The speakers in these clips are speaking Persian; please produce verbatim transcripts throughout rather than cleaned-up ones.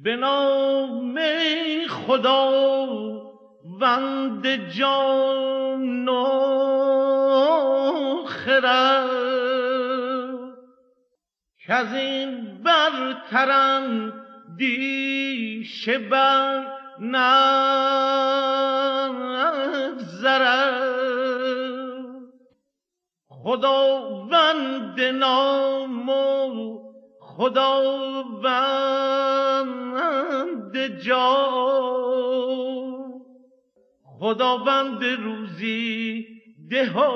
به نام خداوند جان و خرد کز این برترم دیشه بر نگذرد خداوند نام و خداوند جان خداوند روزی ده و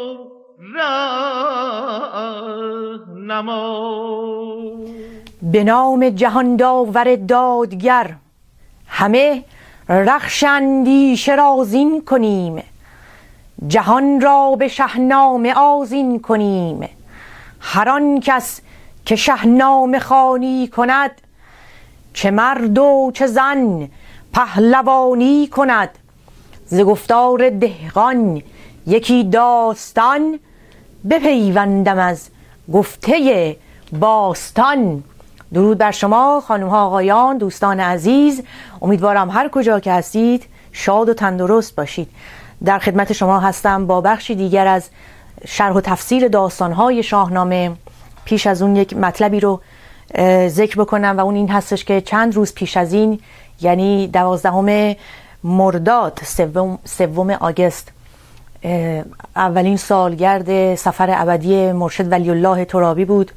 رهنما. به نام جهان داور دادگر همه رخش اندیشه را زین کنیم، جهان را به شهنامه آذین کنیم. هر آن کس که شهنامه خوانی کند، چه مرد و چه زن پهلوانی کند. ز گفتار دهقان یکی داستان، بپیوندم از گفته باستان. درود بر شما خانم ها آقایان، دوستان عزیز، امیدوارم هر کجا که هستید شاد و تندرست باشید. در خدمت شما هستم با بخشی دیگر از شرح و تفسیر داستان‌های شاهنامه. پیش از اون یک مطلبی رو ذکر بکنم و اون این هستش که چند روز پیش از این، یعنی دوازدهم مرداد سوم سوم آگوست، اولین سالگرد سفر ابدی مرشد ولی الله ترابی بود.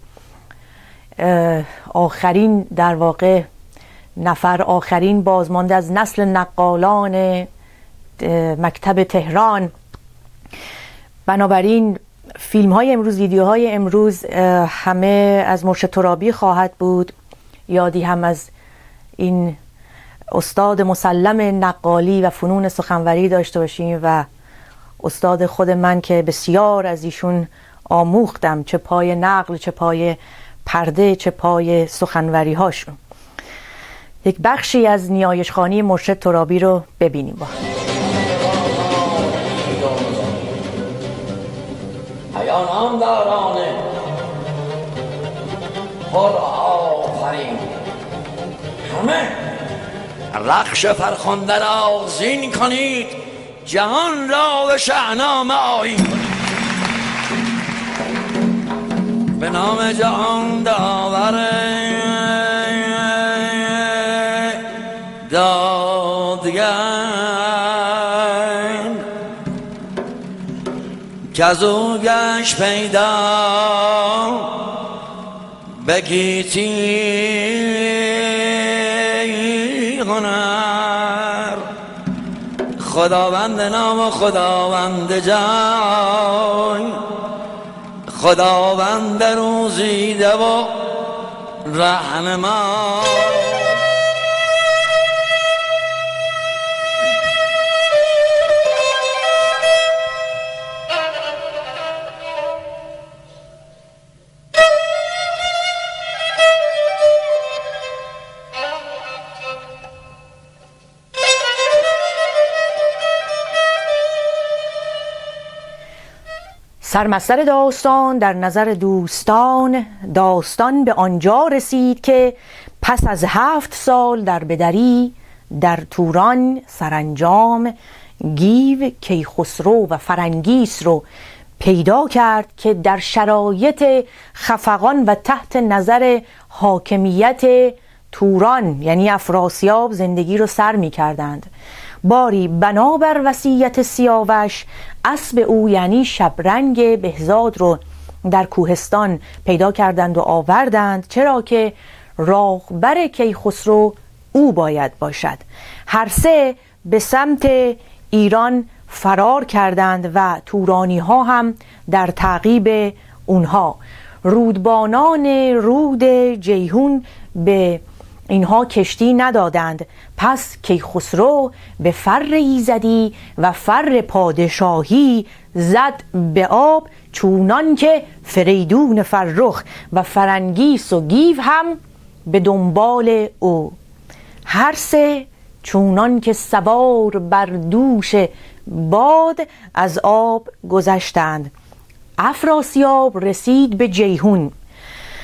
آخرین در واقع نفر، آخرین بازمانده از نسل نقالان مکتب تهران. بنابراین فیلم های امروز، ویدیوهای امروز همه از مرشد ترابی خواهد بود. یادی هم از این استاد مسلم نقالی و فنون سخنوری داشته باشیم و استاد خود من که بسیار از ایشون آموختم، چه پای نقل، چه پای پرده، چه پای سخنوری هاشون. یک بخشی از نیایشخوانی مرشد ترابی رو ببینیم با پیانام دارانه پر آفرین، همه رخش فرخنده را زین کنید، جهان را به شهنامه آیین. به نام جهان داور دادگر که از او گشت پیدا به گیتی هنر، خداوند نام و خداوند جان، خداوند روزیده و رهنما. سرمستر داستان در نظر دوستان، داستان به آنجا رسید که پس از هفت سال در بدری در توران سرانجام گیو کیخسرو و فرنگیس رو پیدا کرد که در شرایط خفقان و تحت نظر حاکمیت توران یعنی افراسیاب زندگی رو سر می کردند. باری بنابر وصیت سیاوش اسب او یعنی شبرنگ بهزاد رو در کوهستان پیدا کردند و آوردند، چرا که راهبر کیخسرو او باید باشد. هر سه به سمت ایران فرار کردند و تورانی ها هم در تعقیب اونها. رودبانان رود جیهون به اینها کشتی ندادند. پس کیخسرو به فر ایزدی و فر پادشاهی زد به آب، چونان که فریدون فرخ و فرنگیس و گیو هم به دنبال او. هر سه چونان که سوار بر دوش باد از آب گذشتند. افراسیاب رسید به جیهون.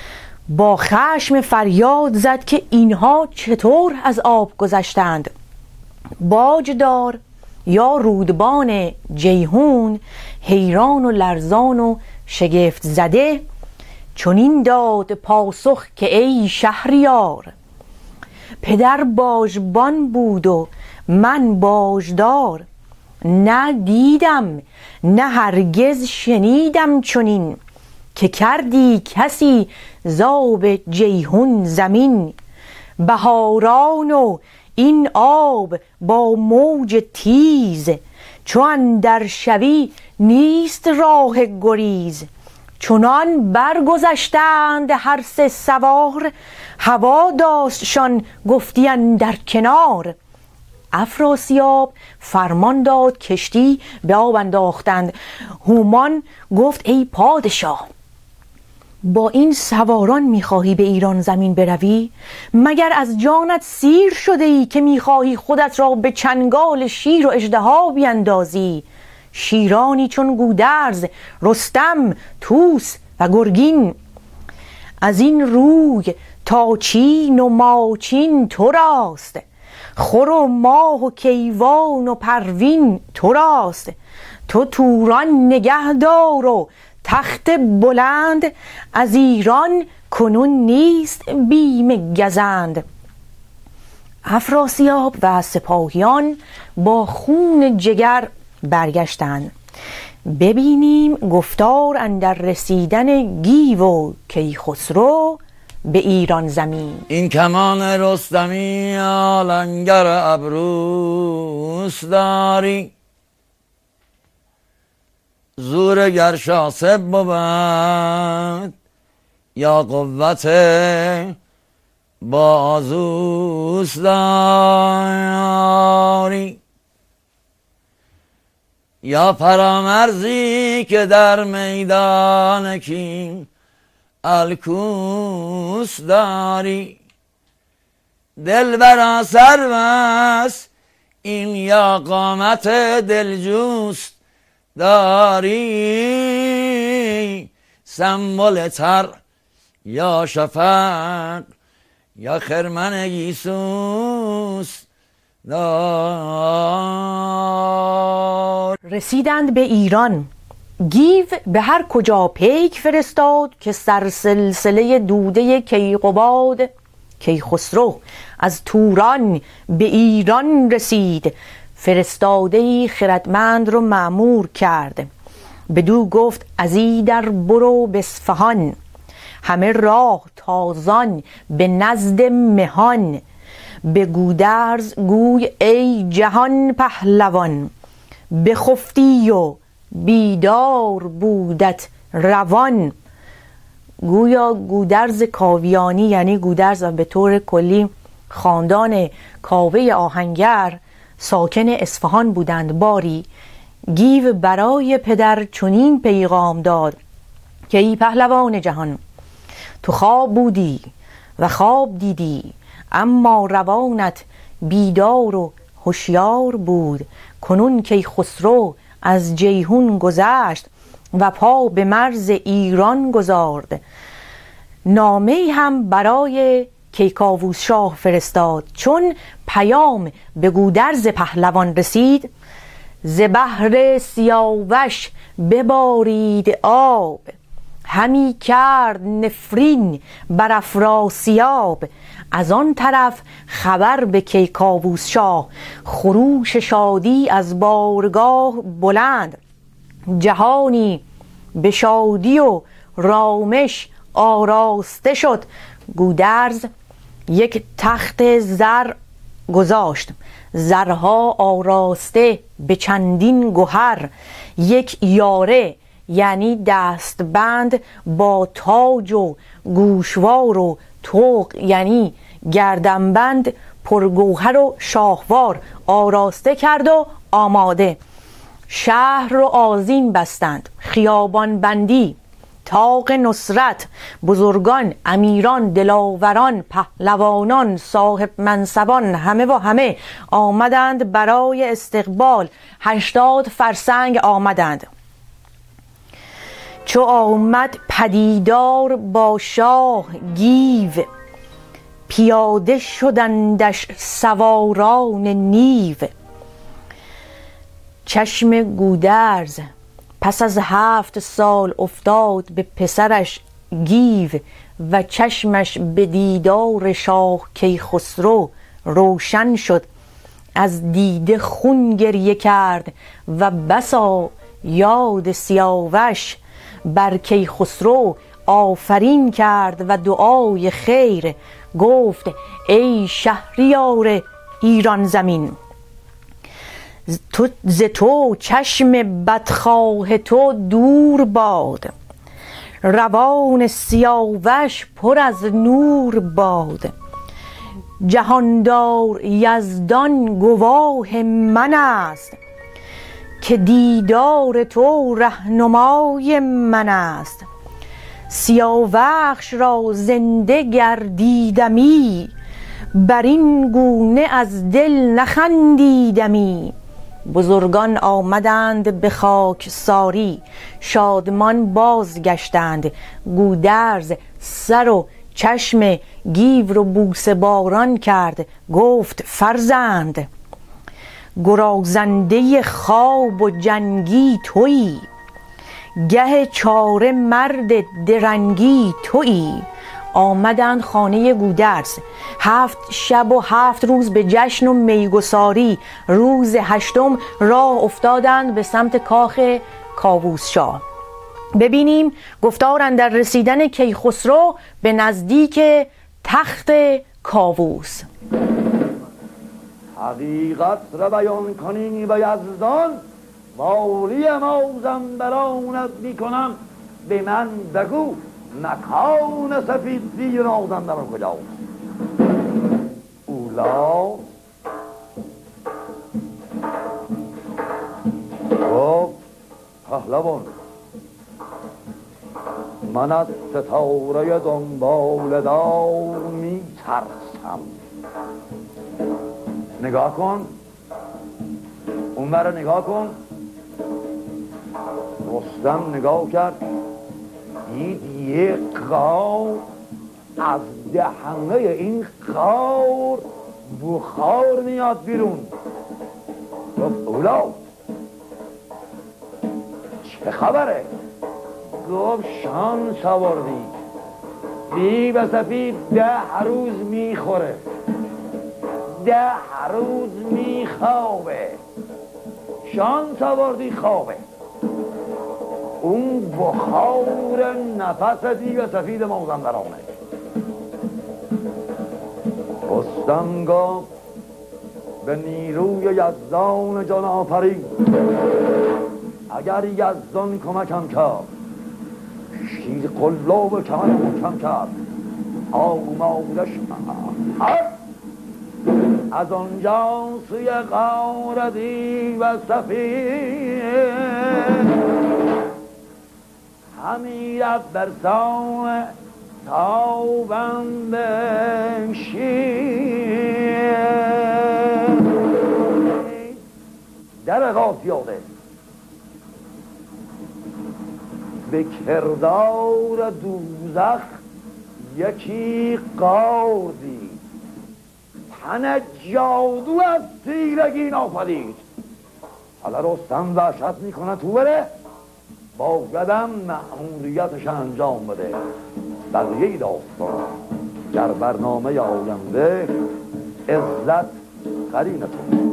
با خشم فریاد زد که اینها چطور از آب گذشتند. باجدار یا رودبان جیهون حیران و لرزان و شگفت زده چنین داد پاسخ که ای شهریار، پدر باژبان بود و من باژدار، نه دیدم نه هرگز شنیدم چنین، که کردی کسی زاب جیهون زمین. بهاران و این آب با موج تیز، چو اندر شوی نیست راه گریز. چنان برگذشتند هر سه سوار، هوا داشتشان گفتی اندر کنار. افراسیاب فرمان داد کشتی به آب انداختند. هومان گفت ای پادشاه، با این سواران میخواهی به ایران زمین بروی؟ مگر از جانت سیر شده ای که میخواهی خودت را به چنگال شیر و اژدها بیندازی؟ شیرانی چون گودرز، رستم، طوس و گرگین، از این روی تا چین و ماچین تو راست. خور و ماه و کیوان و پروین تو راست. تو توران نگه دار و تخت بلند، از ایران کنون نیست بیم گزند. افراسیاب و سپاهیان با خون جگر برگشتند. ببینیم گفتار اندر رسیدن گیو و کیخسرو به ایران زمین. این کمان رستمی آلنگر ابروس داری، زور گر شاسب بود یا قوت بازوس داری، یا فرامرزی که در میدان کین الکوس داری. دلبرا سربست این یا قامت دلجوست داری، سنبل تر یا شفق یا خرمن گیسوس دار. رسیدند به ایران. گیو به هر کجا پیک فرستاد که سرسلسله دوده کیقباد کیخسرو از توران به ایران رسید. فرستاده خردمند رو مأمور کرد. بدو گفت از ایدر برو به اصفهان، همه راه تازان به نزد مهان. به گودرز گوی ای جهان پهلوان، بخفتی و بیدار بودت روان. گویا گودرز کاویانی یعنی گودرز و به طور کلی خاندان کاوه آهنگر ساکن اصفهان بودند. باری گیو برای پدر چنین پیغام داد که ای پهلوان جهان، تو خواب بودی و خواب دیدی، اما روانت بیدار و هوشیار بود. کنون کیخسرو از جیهون گذشت و پا به مرز ایران گذارد. نامه هم برای کیکاووس شاه فرستاد. چون پیام به گودرز پهلوان رسید، ز بحر سیاوش ببارید آب، همی کرد نفرین بر افراسیاب. از آن طرف خبر به کیکاووس شاه، خروش شادی از بارگاه بلند. جهانی به شادی و رامش آراسته شد. گودرز یک تخت زر گذاشت، زرها آراسته به چندین گوهر. یک یاره یعنی دستبند با تاج و گوشوار و طوق یعنی گردنبند پرگوهر و شاهوار آراسته کرد و آماده. شهر رو آذین بستند، خیابان بندی، طاق نصرت، بزرگان، امیران، دلاوران، پهلوانان، صاحب منصبان، همه و همه آمدند برای استقبال. هشتاد فرسنگ آمدند. چو آمد پدیدار با شاه گیو، پیاده شدندش سواران نیو. چشم گودرز پس از هفت سال افتاد به پسرش گیو و چشمش به دیدار شاه کیخسرو روشن شد. از دیده خون گریه کرد و بسا یاد سیاوش. بر کیخسرو آفرین کرد و دعای خیر گفت ای شهریار ایران زمین، تو ز تو چشم بدخواه تو دور باد، روان سیاوش پر از نور باد. جهاندار یزدان گواه من است، که دیدار تو رهنمای من است. سیاوخش را زنده گردیدمی، بر این گونه از دل نخندیدمی. بزرگان آمدند به خاکساری، شادمان بازگشتند. گودرز سر و چشم گیو رو بوسه باران کرد. گفت فرزند، گرازنده خواب و جنگی تویی، گه چاره مرد درنگی تویی. آمدند خانه گودرز، هفت شب و هفت روز به جشن و میگساری. روز هشتم راه افتادند به سمت کاخ کاووس شاه. ببینیم گفتار اندر رسیدن کیخسرو به نزدیک تخت کاووس. حقیقت را بیان کنی و یزدان، والی مازندرانت می کنم. به من بگو مکان سفید زیر مازندران کجاست؟ اولا گفت پهلوان، من از ستاره دنبال دار می ترسم. نگاه کن، اون مرا نگاه کن. رستم نگاه کرد، دید یک غار، از دهنه این غار بخار میاد بیرون. گفت اولا چه خبره؟ گفت شانس آوردی، دیو سفید ده روز میخوره، ده روز میخوابه. شانس آوردی خوابه. اون بخار نفس دیو سفید مازندرانه. رستم گفت به نیروی یزدان جان آفرین، اگر یزدان کمکم کرد، شیر قلاب کمر محکم کرد، آماده شد از آنجا سوی غار دیو سفید، همی رفت بر سان تابنده شیر. در غافیاده به کردار دوزخ یکی غار دید، تن جادو از تیرگی ناپدید. حالا رستم وحشت میکنه تو بره، با قدم مأموریتش انجام بده. بقیه داستان در برنامه آینده. عزت قرینتون.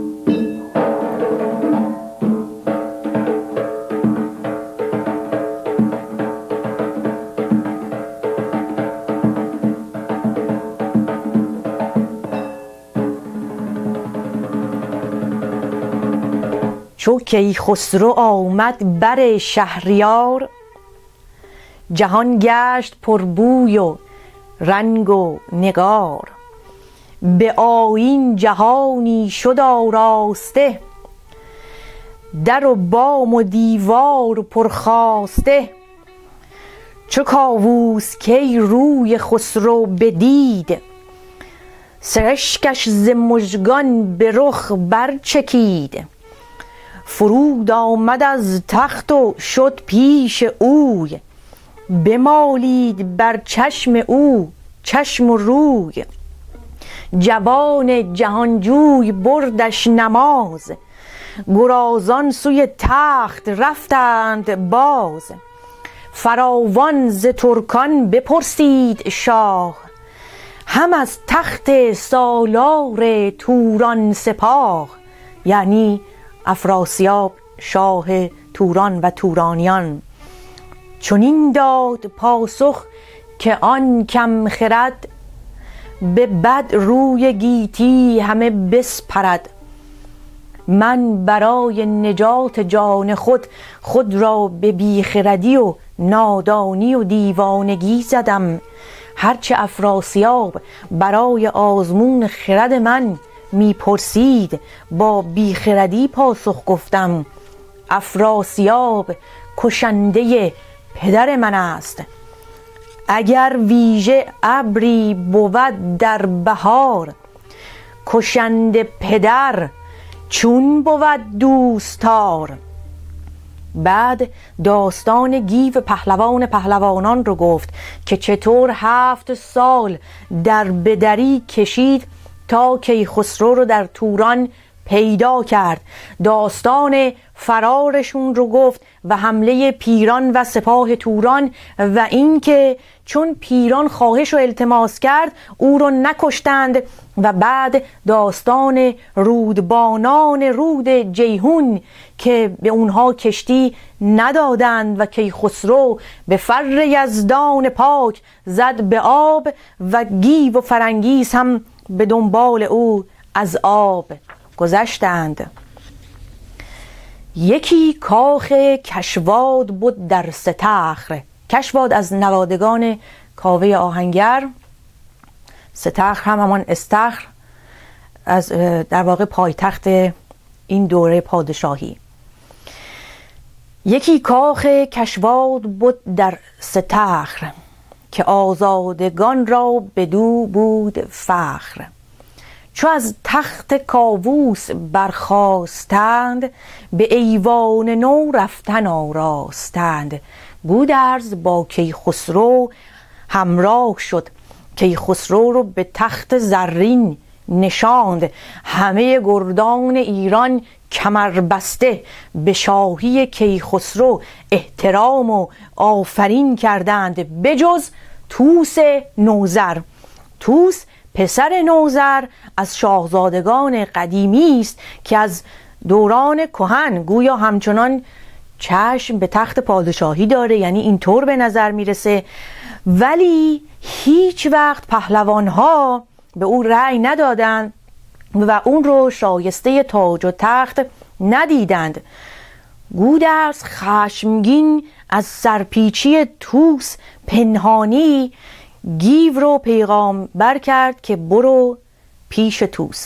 چو کیخسرو آمد بر شهریار، جهان گشت پر بوی و رنگ و نگار. به آیین جهانی شد آراسته، در و بام و دیوار پرخاسته. چو کاووس کی روی خسرو بدید، سرشکش ز مژگان به رخ برچکید. فرود آمد از تخت و شد پیش اوی، بمالید بر چشم او چشم و روی. جوان جهانجوی بردش نماز، گرازان سوی تخت رفتند باز. فراوان ز ترکان بپرسید شاه، هم از تخت سالار توران سپاه. یعنی افراسیاب شاه توران و تورانیان. چنین داد پاسخ که آن کم خرد، به بد روی گیتی همه بسپرد. من برای نجات جان خود، خود را به بیخردی و نادانی و دیوانگی زدم. هرچه افراسیاب برای آزمون خرد من میپرسید، با بیخردی پاسخ گفتم. افراسیاب کشنده پدر من است. اگر ویژه ابری بود در بهار، کشنده پدر چون بود دوستار. بعد داستان گیو پهلوان پهلوانان رو گفت که چطور هفت سال در بدری کشید تا کیخسرو رو در توران پیدا کرد. داستان فرارشون رو گفت و حمله پیران و سپاه توران، و اینکه چون پیران خواهش و التماس کرد او رو نکشتند. و بعد داستان رودبانان رود جیهون که به اونها کشتی ندادند و کیخسرو به فر یزدان پاک زد به آب و گیو و فرنگیس هم به دنبال او از آب گذشتند. یکی کاخ کشواد بود در ستخر. کشواد از نوادگان کاوه آهنگر، ستخر هم همان استخر، از در واقع پایتخت این دوره پادشاهی. یکی کاخ کشواد بود در ستخر، که آزادگان را بدو بود فخر. چو از تخت کاووس برخاستند، به ایوان نو رفتن آراستند. گودرز با کیخسرو همراه شد، کیخسرو رو به تخت زرین نشاند. همه گردان ایران کمر بسته به شاهی کیخسرو احترام و آفرین کردند، بجز طوس نوذر. طوس پسر نوذر از شاهزادگان قدیمی است که از دوران کهن گویا همچنان چشم به تخت پادشاهی داره، یعنی اینطور به نظر میرسه، ولی هیچ وقت پهلوانها به او رأی ندادند و اون رو شایسته تاج و تخت ندیدند. گودرز خشمگین از سرپیچی طوس پنهانی گیو رو پیغام بر کرد که برو پیش طوس.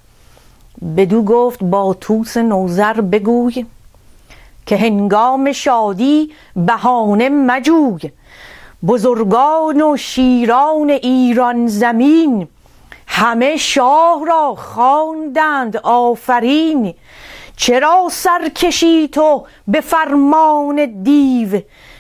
بدو گفت با طوس نوذر بگوی، که هنگام شادی بهانه مجوی. بزرگان و شیران ایران زمین، همه شاه را خواندند آفرین. چرا سر کشی تو به فرمان دیو،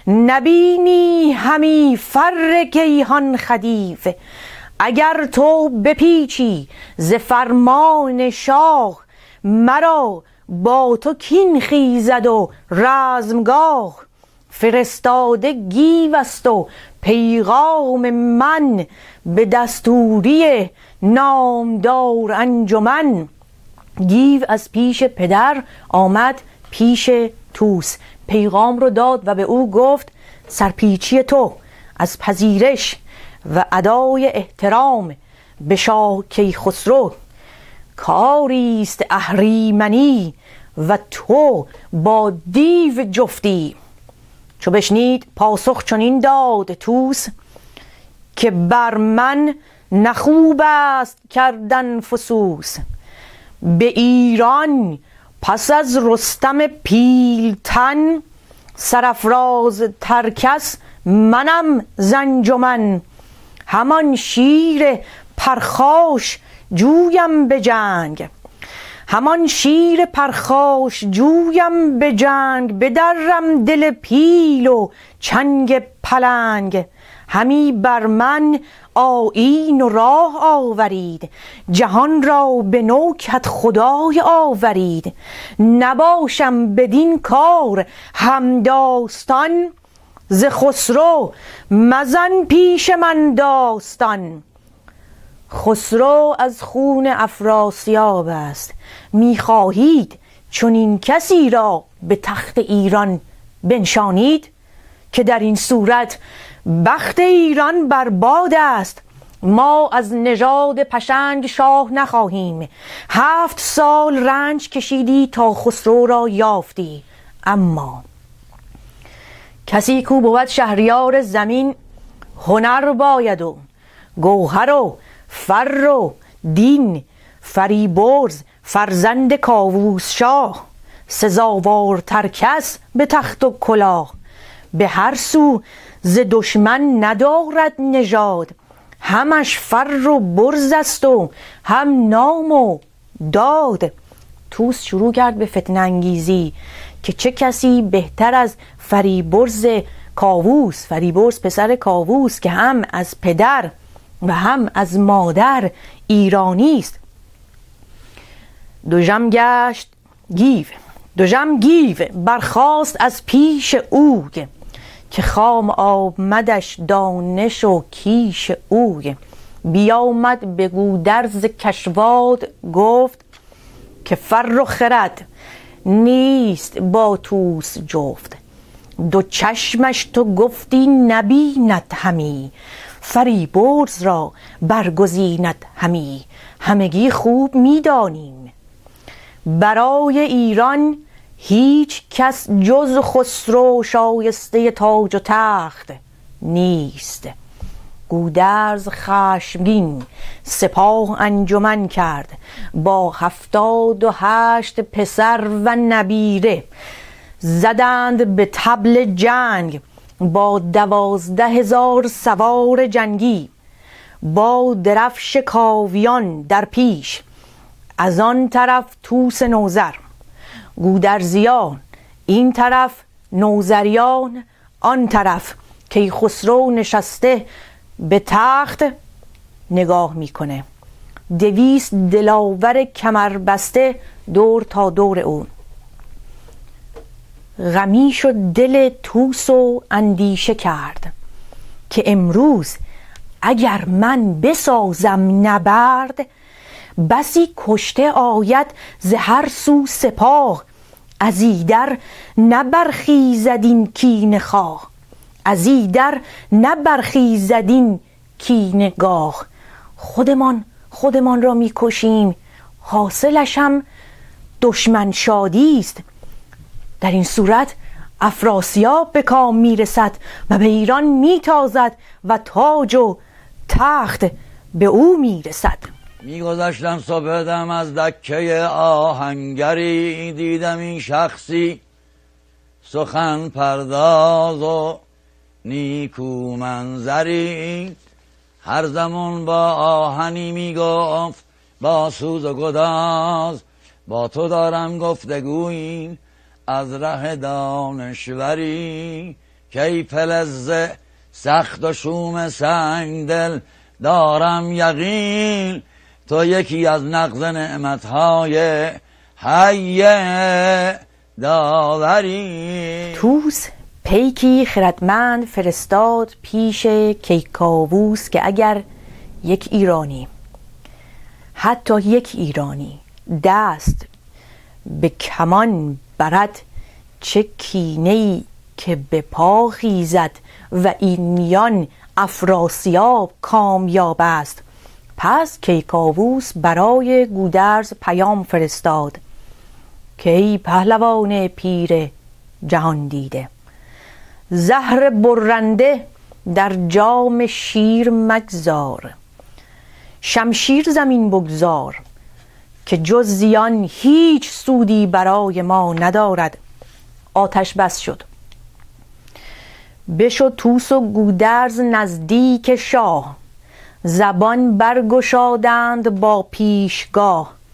نبینی همی فر گیهان خدیو. اگر تو بپیچی ز فرمان شاه، مرا با تو کین خیزد و رزمگاه. فرستاده گیو است و پیغام من، به دستوری نامدار انجمن. گیو از پیش پدر آمد پیش طوس، پیغام رو داد و به او گفت سرپیچی تو از پذیرش و ادای احترام به شاه کیخسرو کاریست اهریمنی، و تو با دیو جفتی. چو بشنید پاسخ چنین داد طوس، که بر من نخوب است کردن فسوس. به ایران پس از رستم پیلتن، سرافراز ترکس منم زنجمن. همان شیر پرخاش جویم به جنگ، همان شیر پرخاش جویم به جنگ، بدرم دل پیل و چنگ پلنگ. همی بر من آیین و راه آورید، جهان را به نوکت خدای آورید. نباشم بدین کار همداستان، ز خسرو مزن پیش من داستان. خسرو از خون افراسیاب است، میخواهید چون این کسی را به تخت ایران بنشانید؟ که در این صورت بخت ایران برباد است. ما از نژاد پشنگ شاه نخواهیم. هفت سال رنج کشیدی تا خسرو را یافتی، اما کسی کو بود شهریار زمین، هنر باید و گوهر و فر و دین. فریبرز فرزند کاووس شاه، سزاوارتر کس به تخت و کلاه. به هر سو ز دشمن ندارد نژاد، همش فر و برز است و هم نام و داد. طوس شروع کرد به فتنه انگیزی که چه کسی بهتر از فریبرز کاووس، فریبرز پسر کاووس که هم از پدر و هم از مادر ایرانی است. دژم گشت گیو، دژم گیو برخاست از پیش اوی، که خام آمدش دانش و کیش اوی. بیامد به گودرز کشواد گفت، که فر و خرد نیست با طوس جفت. دو چشمش تو گفتی نبیند همی، فریبرز را برگزیند همی. همگی خوب میدانیم برای ایران هیچ کس جز خسرو شایسته تاج و تخت نیست. گودرز خشمگین سپاه انجمن کرد، با هفتاد و هشت پسر و نبیره. زدند به طبل جنگ با دوازده هزار سوار جنگی، با درفش کاویان در پیش. از آن طرف طوس نوذر، گودرزیان این طرف، نوذریان آن طرف. که خسرو نشسته به تخت نگاه میکنه، دویست دلاور کمر بسته دور تا دور اون. غمی شد دل طوس و اندیشه کرد، که امروز اگر من بسازم نبرد، بسی کشته آید ز هر سو سپاه. از ایدر نبرخیزد این کینه خواه، از ایدر نبرخیزد این کینه گاه. خودمان خودمان را میکشیم، حاصلش هم دشمن شادی است. در این صورت افراسیاب به کام میرسد و به ایران میتازد و تاج و تخت به او میرسد. میگذشتم صبحدم از دکه آهنگری، دیدم این شخصی سخن پرداز و نیکو منظری. هر زمان با آهنی میگفت با سوز و گداز، با تو دارم گفتگویی از ره دانشوری. کی فلز سخت و شوم سنگ دل دارم یقین، تو یکی از نغز نعمتهای حی داوری. طوس پیکی خردمند فرستاد پیش کیکاووس که اگر یک ایرانی، حتی یک ایرانی دست به کمان برد، چه کینه‌ای که به پا خیزد و این میان افراسیاب کامیاب است. پس کیکاووس برای گودرز پیام فرستاد که ای پهلوان پیر جهان دیده، زهر برنده در جام شیر مگذار. شمشیر زمین بگذار که جز زیان هیچ سودی برای ما ندارد. آتش بس شد. بشد طوس و گودرز نزدیک شاه، زبان برگشادند با پیشگاه.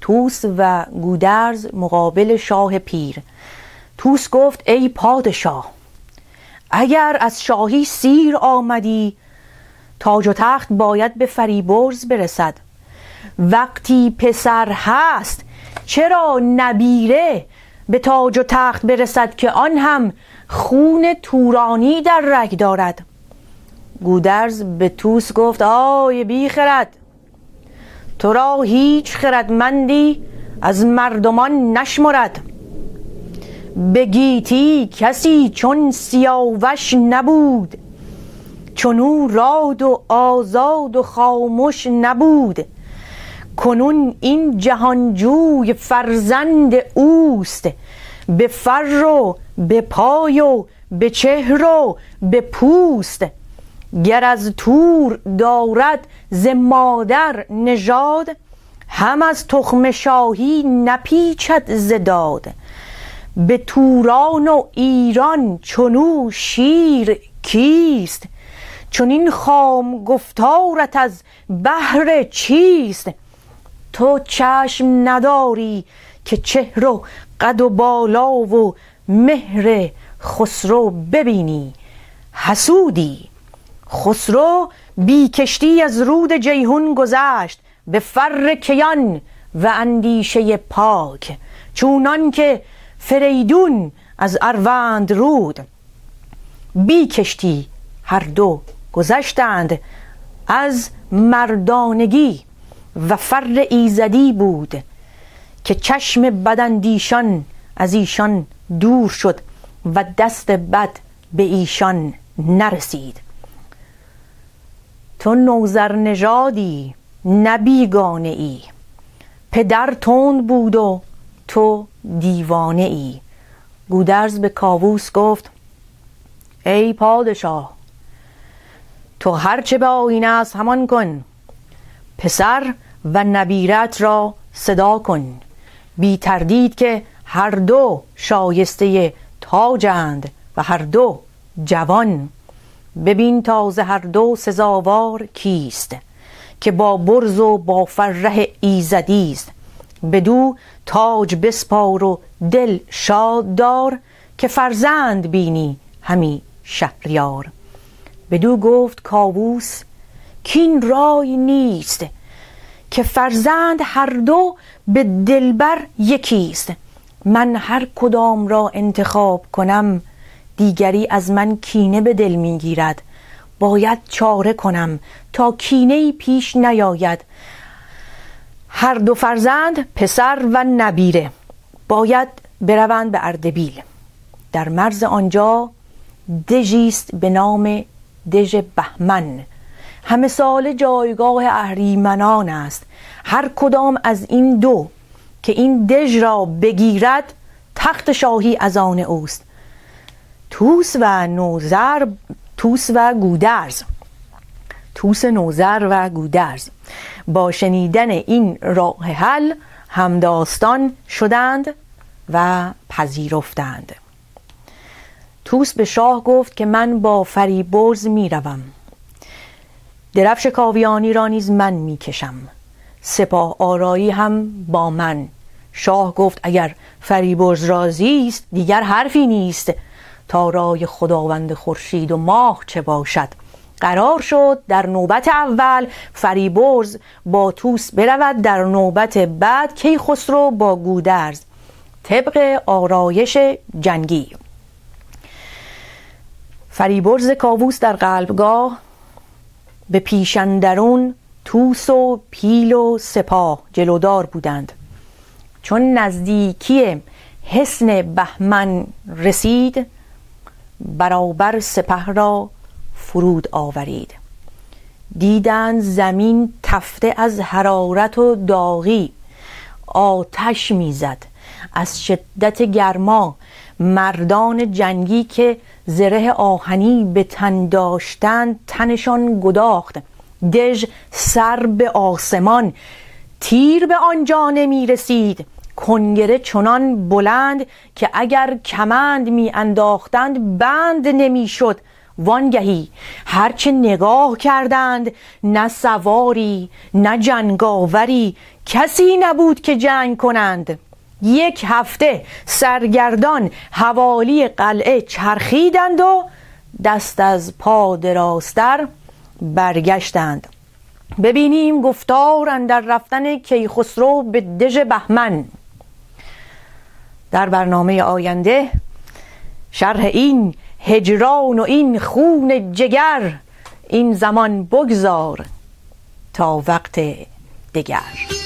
توس و گودرز مقابل شاه پیر. توس گفت ای پادشاه، اگر از شاهی سیر آمدی تاج و تخت باید به فریبرز برسد. وقتی پسر هست چرا نبیره به تاج و تخت برسد که آن هم خون تورانی در رگ دارد؟ گودرز به توس گفت آی بی خرد، تو را هیچ خردمندی از مردمان نشمرد. به گیتی کسی چون سیاوش نبود، چونو راد و آزاد و خاموش نبود. کنون این جهانجوی فرزند اوست، به فر و به پای و به چهر و به پوست. گر از تور دارد ز مادر نژاد، هم از تخم شاهی نپیچد ز داد. به توران و ایران چونو شیر کیست، چون این خام گفتارت از بهر چیست؟ تو چشم نداری که چهر و قد و بالا و مهر خسرو ببینی، حسودی. خسرو بی کشتی از رود جیهون گذشت، به فر کیان و اندیشه پاک. چونان که فریدون از اروند رود، بی کشتی هر دو گذشتند از مردانگی. و فر ایزدی بود که چشم بداندیشان از ایشان دور شد و دست بد به ایشان نرسید. تو نوذر نژادی نه بیگانه ای، پدر تند بود و تو دیوانه ای. گودرز به کاووس گفت ای پادشاه، تو هرچه به آیین است همان کن. پسر و نبیرت را صدا کن، بی تردید که هر دو شایسته تاجند و هر دو جوان. ببین تازه هر دو سزاوار کیست، که با برز و با فره ایزدیست. بدو تاج بسپار و دل شاد دار، که فرزند بینی همی شهریار. بدو گفت کاووس کین رای نیست، که فرزند هر دو به دلبر یکیست. من هر کدام را انتخاب کنم، دیگری از من کینه به دل میگیرد. باید چاره کنم تا کینه‌ای پیش نیاید. هر دو فرزند پسر و نبیره باید بروند به اردبیل. در مرز آنجا دژیست به نام دژ بهمن، همه سال جایگاه اهریمنان است. هر کدام از این دو که این دژ را بگیرد، تخت شاهی از آن اوست. توس و نوذر توس و گودرز توس نوذر و گودرز با شنیدن این راه حل همداستان شدند و پذیرفتند. توس به شاه گفت که من با فریبرز می روم، درفش کاویانی را نیز من می کشم، سپاه آرایی هم با من. شاه گفت اگر فریبرز راضی است دیگر حرفی نیست، تا رای خداوند خورشید و ماه چه باشد. قرار شد در نوبت اول فریبرز با توس برود، در نوبت بعد کیخسرو با گودرز، طبق آرایش جنگی. فریبرز کاووس در قلبگاه به پیشندرون توس و پیل و سپاه جلودار بودند. چون نزدیکی حصن بهمن رسید، برابر سپه را فرود آورید. دیدند زمین تفته از حرارت و داغی، آتش میزد. از شدت گرما مردان جنگی که زره آهنی به تن داشتند تنشان گداخت. دژ سر به آسمان، تیر به آنجا نمی رسید. کنگره چنان بلند که اگر کمند می انداختند بند نمی شد. وانگهی هرچه نگاه کردند، نه سواری نه جنگاوری کسی نبود که جنگ کنند. یک هفته سرگردان حوالی قلعه چرخیدند و دست از پا دراستر برگشتند. ببینیم گفتار اندر رفتن کیخسرو به دژ بهمن. در برنامه آینده شرح این هجران و این خون جگر این زمان بگذار تا وقت دیگر.